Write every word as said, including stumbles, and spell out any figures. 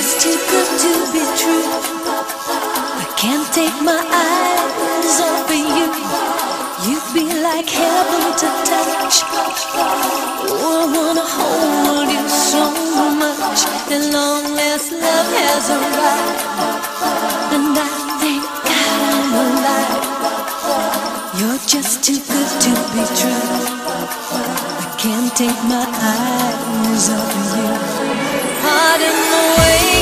just too good to be true. I can't take my eyes off of you. You'd be like heaven to touch. Oh, I wanna hold you so much. At long last love has arrived, and I thank God I'm alive. You're just too good to be true. I can't take my eyes off of you. Pardon the way